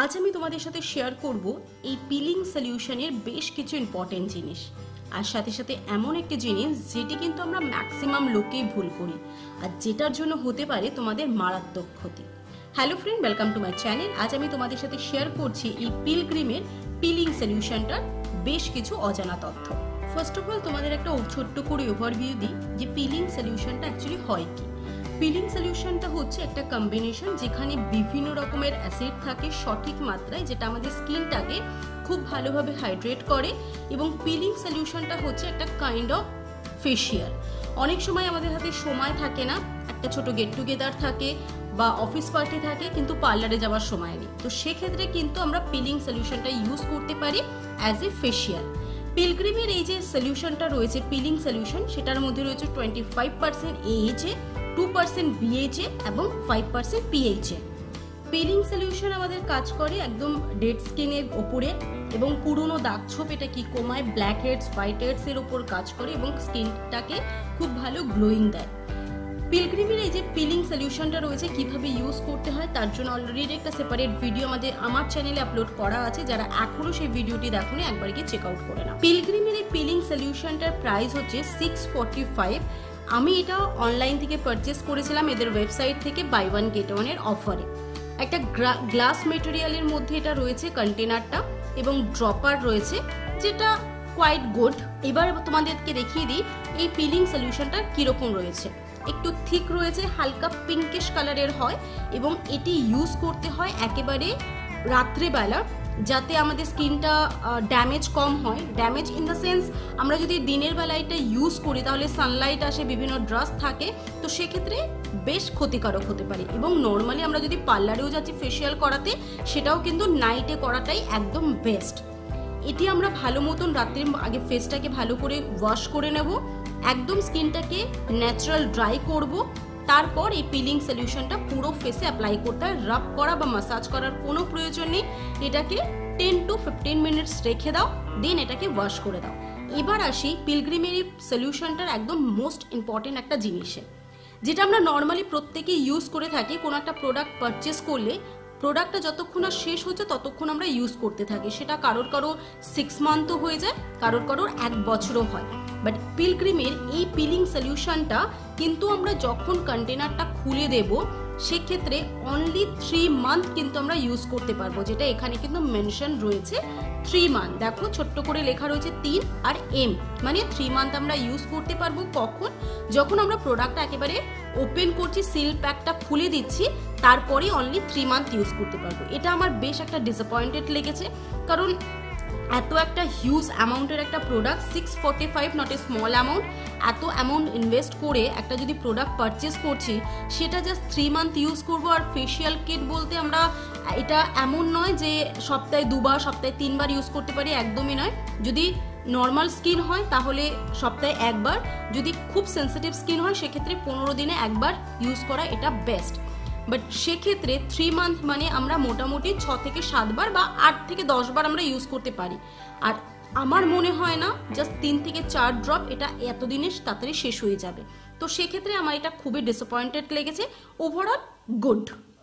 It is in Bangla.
আজ আমি তোমাদের সাথে শেয়ার করব এই পিলিং সলিউশনের বেশ কিছু ইম্পর্টেন্ট জিনিস, আর সাথে সাথে এমন একটি জিনিস যেটি কিন্তু আমরা ম্যাক্সিমাম লোকেই ভুল করি আর যেটার জন্য হতে পারে তোমাদের মারাত্মক ক্ষতি। Hello friend, welcome to my channel. আজ আমি তোমাদের সাথে শেয়ার করছি এই পিলগ্রিমের পিলিং সলিউশনটার বেশ কিছু অজানা তথ্য। ফার্স্ট অফ অল তোমাদের একটা ছোট্ট করে ওভারভিউ দিই যে পিলিং সলিউশনটা অ্যাকচুয়ালি হয় কি। পিলিং সলিউশনটা হচ্ছে একটা কম্বিনেশন যেখানে বিভিন্ন রকমের অ্যাসিড থাকে সঠিক মাত্রায়, যেটা আমাদের স্কিনটাকে খুব ভালোভাবে হাইড্রেট করে। এবং পিলিং সলিউশনটা হচ্ছে একটা কাইন্ড অফ ফেশিয়াল। অনেক সময় আমাদের হাতে সময় থাকে না, একটা ছোট গেট টুগেদার থাকে বা অফিস পার্টি থাকে, কিন্তু পার্লারে যাওয়ার সময় নেই, তো সেক্ষেত্রে কিন্তু আমরা পিলিং সলিউশনটা ইউজ করতে পারি অ্যাজ এ ফেশিয়াল। পিলগ্রিমের এই যে সলিউশনটা রয়েছে পিলিং সলিউশন, সেটার মধ্যে রয়েছে 25% AHA, 2% BHA এবং 5% PHA। পিলিং সলিউশন আমাদের কাজ করে একদম ডেড স্কিনের ওপরে এবং পুরনো দাগ ছোপ এটা কি কমায়, ব্ল্যাক হেডস হোয়াইট হেডস এর উপর কাজ করে এবং স্কিনটাকে খুব ভালো গ্লোয়িং দেয়। পিলগ্রিমের এই যে পিলিং সলিউশনটা রয়েছে কিভাবে ইউজ করতে হয় তার জন্য অলরেডি একটা সেপারেট ভিডিও আমার চ্যানেলে আপলোড করা আছে, যারা এখনো সেই ভিডিওটি দেখোনি একবার গিয়ে চেক আউট করে নাও। পিলগ্রিমের এই পিলিং সলিউশনটার প্রাইস হচ্ছে 645। আমি এটা অনলাইন থেকে পারচেস করেছিলাম এদের ওয়েবসাইট থেকে বাই ওয়ান গেট ওয়ান এর অফারে। একটা গ্লাস মেটেরিয়ালের মধ্যে এটা রয়েছে কন্টেনারটা এবং ড্রপার রয়েছে, যেটা কোয়াইট গুড। এবার তোমাদেরকে দেখিয়ে দিই এই পিলিং সলিউশনটা কিরকম রয়েছে। একটু থিক রয়েছে, হালকা পিঙ্কিশ কালারের হয় এবং এটি ইউজ করতে হয় একেবারে রাত্রেবেলা, যাতে আমাদের স্কিনটা ড্যামেজ কম হয়। ড্যামেজ ইন দ্য সেন্স, আমরা যদি দিনের বেলা এটা ইউজ করি তাহলে সানলাইট আসে, বিভিন্ন ড্রাস্ট থাকে, তো সেক্ষেত্রে বেশ ক্ষতিকারক হতে পারে। এবং নর্মালি আমরা যদি পার্লারেও যাচ্ছি ফেশিয়াল করাতে, সেটাও কিন্তু নাইটে করাটাই একদম বেস্ট। এটি আমরা ভালো মতন রাত্রির আগে ফেসটাকে ভালো করে ওয়াশ করে নেব, একদম স্কিনটাকে ন্যাচারাল ড্রাই করব, তারপর এই পিলিং সলিউশনটা পুরো ফেসে অ্যাপ্লাই করতে হয়। রাব করা বা মাসাজ করার কোনো প্রয়োজন নেই, এটাকে 10 to 15 মিনিটস রেখে দাও, দেন এটাকে ওয়াশ করে দাও। এবার আসি পিলগ্রিমের সলিউশনটার একদম মোস্ট ইম্পর্টেন্ট একটা জিনিসে, যেটা আমরা নর্মালি প্রত্যেকেই ইউজ করে থাকি। কোনো একটা প্রোডাক্ট পারচেস করলে প্রোডাক্টটা যতক্ষণ না শেষ হচ্ছে ততক্ষণ আমরা ইউজ করতে থাকি। সেটা কারোর 6 মান্থও হয়ে যায়, কারোর 1 বছরও হয়। বাট পিলগ্রিমের এই পিলিং সলিউশনটা কিন্তু আমরা যখন কন্টেনারটা খুলে দেব সেক্ষেত্রে অনলি 3 মান্থ কিন্তু আমরা ইউজ করতে পারবো, যেটা এখানে কিন্তু মেনশন রয়েছে 3 মান্থ। দেখো ছোট্ট করে লেখা রয়েছে 3 আর M, মানে 3 মান্থ আমরা ইউজ করতে পারবো। কখন? যখন আমরা প্রোডাক্টটা একেবারে ওপেন করছি, সিল প্যাকটা খুলে দিচ্ছি, তারপরে অনলি 3 মান্থ ইউজ করতে পারবো। এটা আমার বেশ একটা ডিসঅ্যাপয়েন্টেড লেগেছে, কারণ এত একটা হিউজ অ্যামাউন্টের একটা product, 645 not a small amount, এত অ্যামাউন্ট ইনভেস্ট করে একটা যদি প্রোডাক্ট পারচেস করছি, সেটা জাস্ট 3 মান্থ ইউজ করবো। আর ফেশিয়াল কিট বলতে আমরা এটা এমন নয় যে সপ্তাহে 2 বার সপ্তাহে 3 বার ইউজ করতে পারি, একদমই নয়। যদি নর্মাল স্কিন হয় তাহলে সপ্তাহে 1 বার, যদি খুব সেন্সিটিভ স্কিন হয় সেক্ষেত্রে 15 দিনে 1 বার ইউজ করা এটা বেস্ট। বাট সেক্ষেত্রে 3 মান্থ মানে আমরা মোটামুটি 6 থেকে 7 বার বা 8 থেকে 10 বার আমরা ইউজ করতে পারি। আর আমার মনে হয় না জাস্ট 3 থেকে 4 ড্রপ এটা এতদিনে তাড়াতাড়ি শেষ হয়ে যাবে। তো সেক্ষেত্রে আমার এটা খুবই ডিসঅ্যাপয়েন্টেড লেগেছে। Overall good.